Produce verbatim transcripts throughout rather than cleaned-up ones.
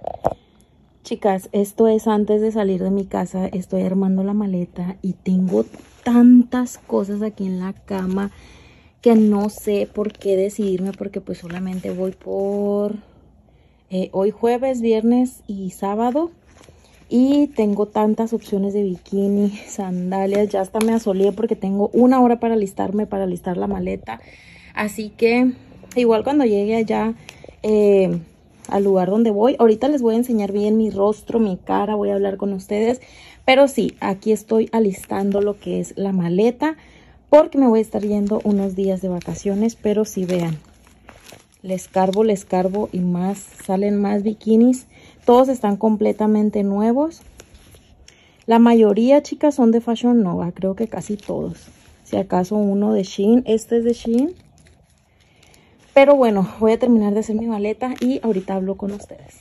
Chicas, esto es antes de salir de mi casa. Estoy armando la maleta y tengo tantas cosas aquí en la cama que no sé por qué decidirme, porque pues solamente voy por eh, hoy jueves, viernes y sábado. Y tengo tantas opciones de bikini, sandalias. Ya hasta me asolé porque tengo una hora para alistarme, para alistar la maleta. Así que igual cuando llegue allá eh, al lugar donde voy, ahorita les voy a enseñar bien mi rostro, mi cara, voy a hablar con ustedes. Pero sí, aquí estoy alistando lo que es la maleta, porque me voy a estar yendo unos días de vacaciones. Pero sí, vean, les carbo, les carbo y más, salen más bikinis. Todos están completamente nuevos. La mayoría, chicas, son de Fashion Nova. Creo que casi todos. Si acaso uno de Shein. Este es de Shein. Pero bueno, voy a terminar de hacer mi maleta y ahorita hablo con ustedes.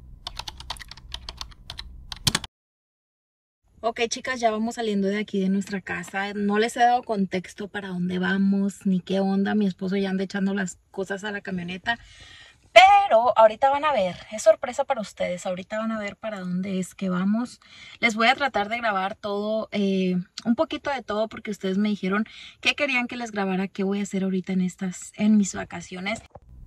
Ok, chicas, ya vamos saliendo de aquí de nuestra casa. No les he dado contexto para dónde vamos, ni qué onda. Mi esposo ya anda echando las cosas a la camioneta. Pero ahorita van a ver, es sorpresa para ustedes, ahorita van a ver para dónde es que vamos. Les voy a tratar de grabar todo, eh, un poquito de todo, porque ustedes me dijeron que querían que les grabara qué voy a hacer ahorita en estas, en mis vacaciones.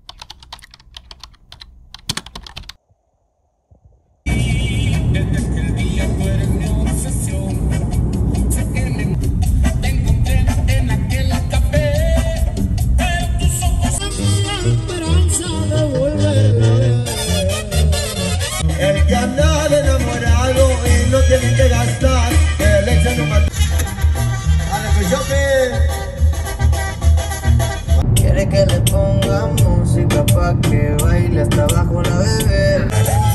El que anda de enamorado y no tiene que gastar, que le echan un mal... A la que yo que... Quiere que le ponga música pa' que baile hasta abajo la bebé.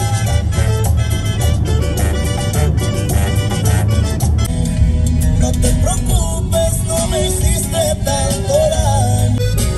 No te preocupes, no me hiciste tanto daño.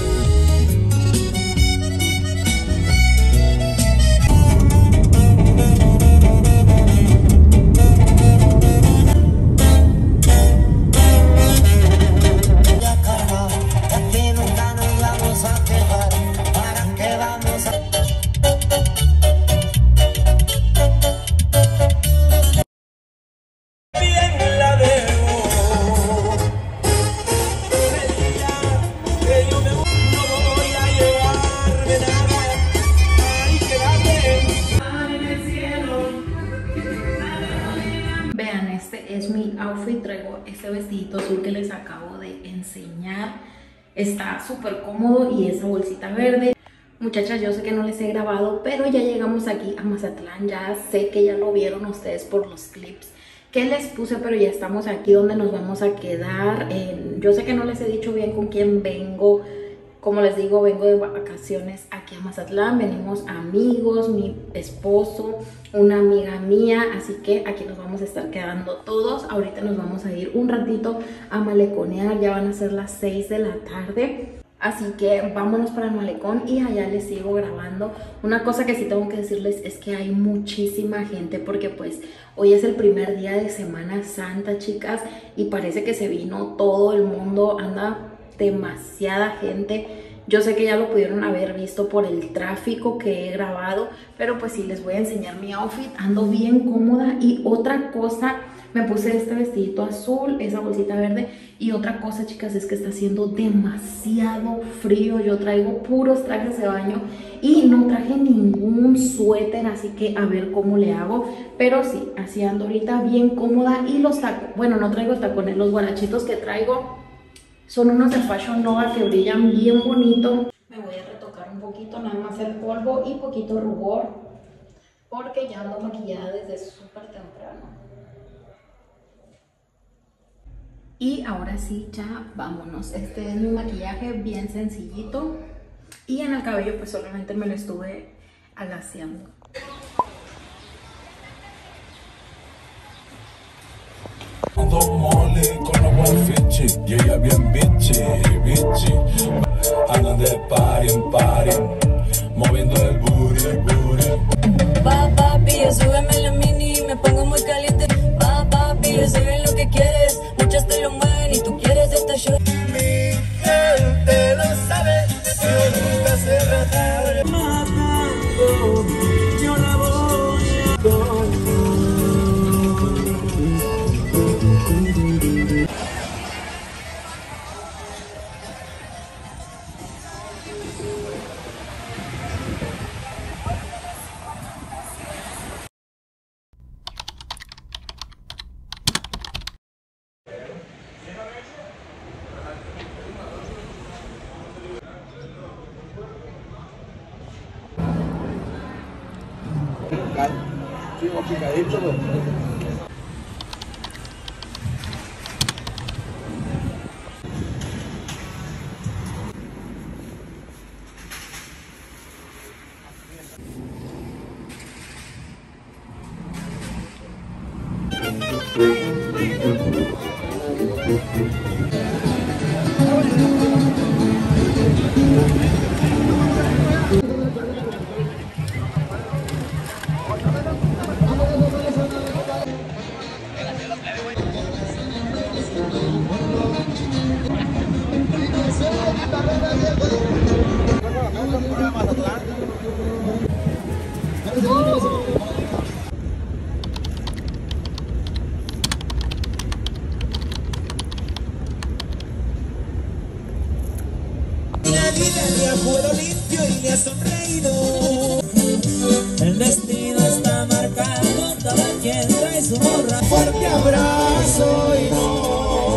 Vean, este es mi outfit. Traigo este vestidito azul que les acabo de enseñar. Está súper cómodo y esa bolsita verde. Muchachas, yo sé que no les he grabado, pero ya llegamos aquí a Mazatlán. Ya sé que ya lo vieron ustedes por los clips que les puse, pero ya estamos aquí donde nos vamos a quedar. Eh, yo sé que no les he dicho bien con quién vengo. Como les digo, vengo de vacaciones aquí a Mazatlán. Venimos amigos, mi esposo, una amiga mía. Así que aquí nos vamos a estar quedando todos. Ahorita nos vamos a ir un ratito a maleconear. Ya van a ser las seis de la tarde. Así que vámonos para el malecón y allá les sigo grabando. Una cosa que sí tengo que decirles es que hay muchísima gente, porque pues hoy es el primer día de Semana Santa, chicas. Y parece que se vino todo el mundo. Anda demasiada gente. Yo sé que ya lo pudieron haber visto por el tráfico que he grabado, pero pues sí, les voy a enseñar mi outfit. Ando bien cómoda. Y otra cosa, me puse este vestidito azul, esa bolsita verde. Y otra cosa, chicas, es que está haciendo demasiado frío. Yo traigo puros trajes de baño y no traje ningún suéter, así que a ver cómo le hago. Pero sí, así ando ahorita bien cómoda. Y los tacos, bueno, no traigo tacones, los guarachitos que traigo son unos de Fashion Nova que brillan bien bonito. Me voy a retocar un poquito, nada más el polvo y poquito rubor, porque ya ando maquillada desde súper temprano. Y ahora sí, ya vámonos. Este es mi maquillaje bien sencillito. Y en el cabello pues solamente me lo estuve alaciando. Dos mole con los guafichi y ella bien bichi, bichi. Andan de party en party, moviendo el booty, el booty. Va papi, súbeme la mini, me pongo muy caliente. Va papi, se ve lo que quieres, muchas te lo mueven y tú quieres esta show. Mi gente lo sabe, yo nunca se rajar. Matando, yo la voy Sí, un picadito, pues. La vida le ha jugado limpio y le ha sonreído. El destino está marcado, cada quien trae su morra. Fuerte abrazo y no.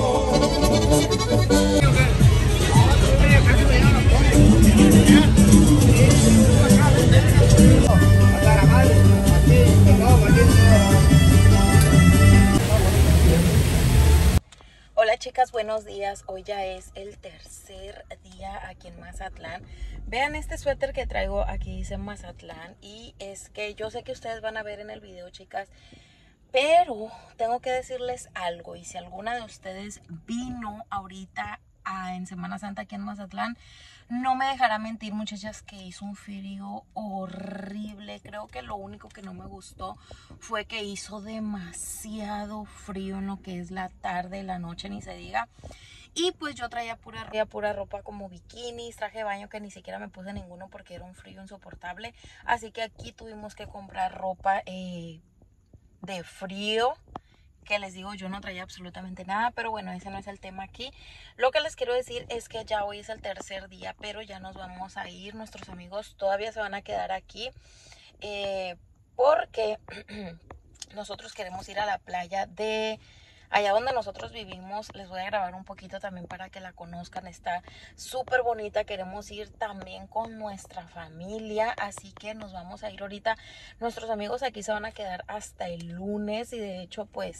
Hola chicas, buenos días. Hoy ya es el tercer día aquí en Mazatlán. Vean este suéter que traigo, aquí dice Mazatlán. Y es que yo sé que ustedes van a ver en el video, chicas, pero tengo que decirles algo. Y si alguna de ustedes vino ahorita a, en Semana Santa aquí en Mazatlán, no me dejará mentir, muchachas, que hizo un frío horrible. Creo que lo único que no me gustó fue que hizo demasiado frío en lo que es la tarde, la noche, ni se diga. Y pues yo traía pura, traía pura ropa como bikinis, traje de baño que ni siquiera me puse ninguno porque era un frío insoportable. Así que aquí tuvimos que comprar ropa eh, de frío. Que les digo, yo no traía absolutamente nada, pero bueno, ese no es el tema aquí. Lo que les quiero decir es que ya hoy es el tercer día, pero ya nos vamos a ir. Nuestros amigos todavía se van a quedar aquí eh, porque nosotros queremos ir a la playa de allá donde nosotros vivimos. Les voy a grabar un poquito también para que la conozcan. Está súper bonita. Queremos ir también con nuestra familia, así que nos vamos a ir ahorita. Nuestros amigos aquí se van a quedar hasta el lunes y de hecho pues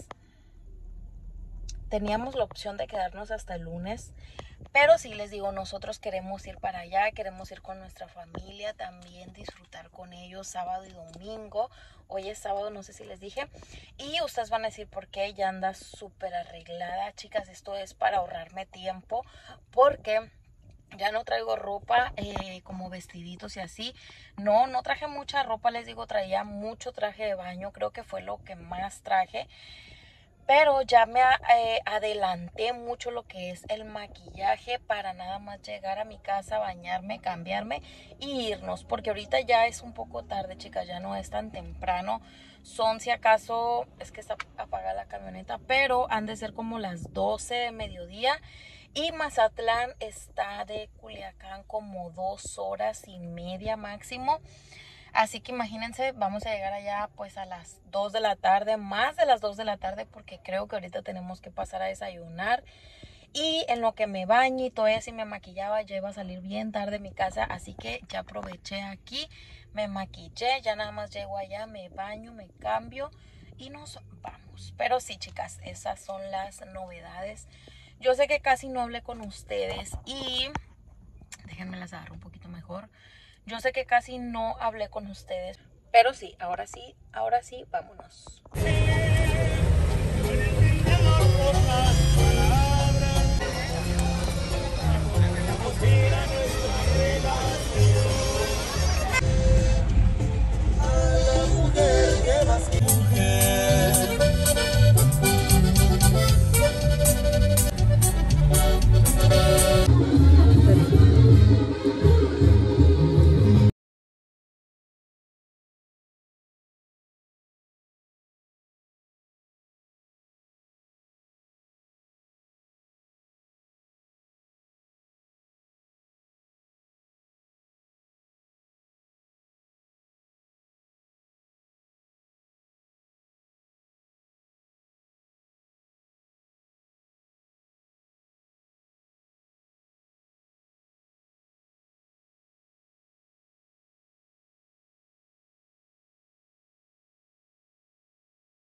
teníamos la opción de quedarnos hasta el lunes, pero sí les digo, nosotros queremos ir para allá, queremos ir con nuestra familia, también disfrutar con ellos sábado y domingo. Hoy es sábado, no sé si les dije. Y ustedes van a decir por qué ya anda súper arreglada. Chicas, esto es para ahorrarme tiempo porque ya no traigo ropa eh, como vestiditos y así. No, no traje mucha ropa, les digo, traía mucho traje de baño. Creo que fue lo que más traje. Pero ya me eh, adelanté mucho lo que es el maquillaje para nada más llegar a mi casa, bañarme, cambiarme y irnos. Porque ahorita ya es un poco tarde, chicas, ya no es tan temprano. Son si acaso, es que está apagada la camioneta, pero han de ser como las doce de mediodía. Y Mazatlán está de Culiacán como dos horas y media máximo. Así que imagínense, vamos a llegar allá pues a las dos de la tarde, más de las dos de la tarde, porque creo que ahorita tenemos que pasar a desayunar. Y en lo que me baño y todavía si me maquillaba, ya iba a salir bien tarde de mi casa, así que ya aproveché aquí, me maquillé, ya nada más llego allá, me baño, me cambio y nos vamos. Pero sí, chicas, esas son las novedades. Yo sé que casi no hablé con ustedes y déjenme las agarro un poquito mejor. Yo sé que casi no hablé con ustedes, pero sí, ahora sí, ahora sí, vámonos.